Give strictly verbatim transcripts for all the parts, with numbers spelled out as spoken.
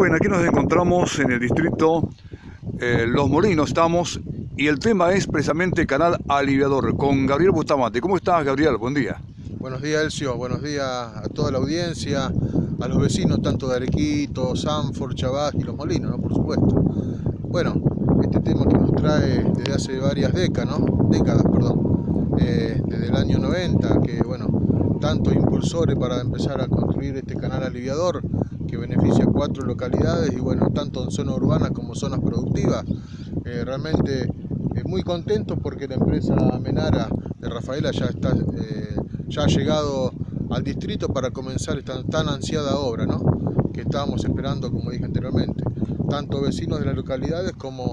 Bueno, aquí nos encontramos en el distrito eh, Los Molinos, estamos, y el tema es precisamente Canal Aliviador, con Gabriel Bustamante. ¿Cómo estás, Gabriel? Buen día. Buenos días, Elcio. Buenos días a toda la audiencia, a los vecinos tanto de Arequito, Sanford, Chabás y Los Molinos, ¿no? Por supuesto. Bueno, este tema que nos trae desde hace varias décadas, ¿no? décadas, perdón, eh, desde el año noventa, que bueno, tantos impulsores para empezar a construir este canal aliviador que beneficia a cuatro localidades y bueno, tanto en zonas urbanas como zonas productivas. Eh, realmente eh, muy contentos porque la empresa Menara de Rafaela ya está eh, ya ha llegado al distrito para comenzar esta tan ansiada obra, ¿no? Que estábamos esperando, como dije anteriormente, tanto vecinos de las localidades como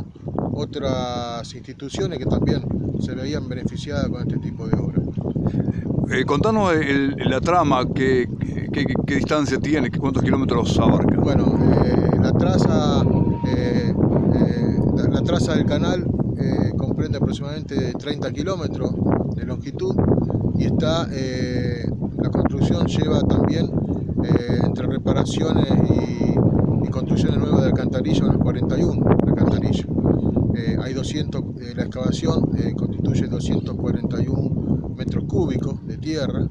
otras instituciones que también se veían beneficiadas con este tipo de obra. Eh, contanos el, la trama, qué, qué, qué distancia tiene, cuántos kilómetros abarca. Bueno, eh, la traza eh, eh, la, la traza del canal eh, comprende aproximadamente treinta kilómetros de longitud y está eh, la construcción lleva también eh, entre reparaciones y, y construcciones nuevas de alcantarilla unas cuarenta y uno alcantarillas. Eh, hay doscientos, eh, la excavación eh, constituye doscientos cuarenta y uno metros cúbicos de tierra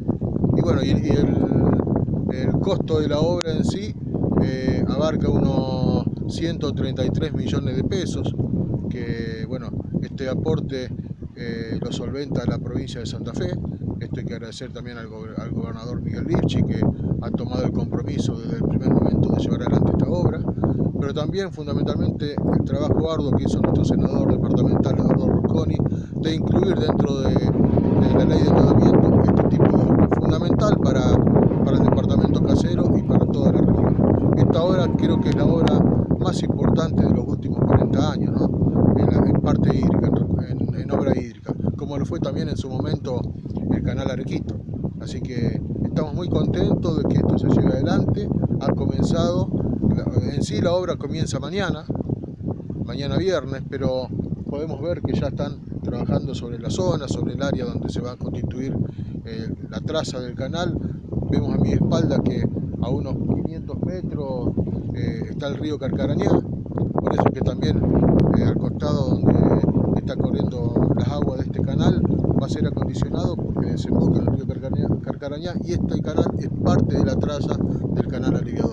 y bueno, y, y el, el costo de la obra en sí eh, abarca unos ciento treinta y tres millones de pesos, que bueno, este aporte eh, lo solventa la provincia de Santa Fe. Esto hay que agradecer también al, go al gobernador Miguel Virchi, que ha tomado el compromiso desde el primer momento de llevar adelante esta obra, pero también fundamentalmente el trabajo arduo que hizo nuestro senador departamental Eduardo Rusconi de incluir dentro de, de la ley de endeudamiento este tipo de obra, fundamental para, para el departamento casero y para toda la región. Esta obra creo que es la obra más importante de los últimos cuarenta años, ¿no? en, la, en parte hídrica, en, en obra hídrica, como lo fue también en su momento el canal Arequito. Así que estamos muy contentos de que esto se lleve adelante. Ha comenzado, en sí la obra comienza mañana, mañana viernes, pero podemos ver que ya están trabajando sobre la zona, sobre el área donde se va a constituir eh, la traza del canal. Vemos a mi espalda que a unos quinientos metros eh, está el río Carcarañá, por eso que también eh, al costado donde está corriendo las aguas de este canal va a ser acondicionado porque desemboca en el río Carcarañá, Carcarañá y este canal es parte de la traza del canal aliviador.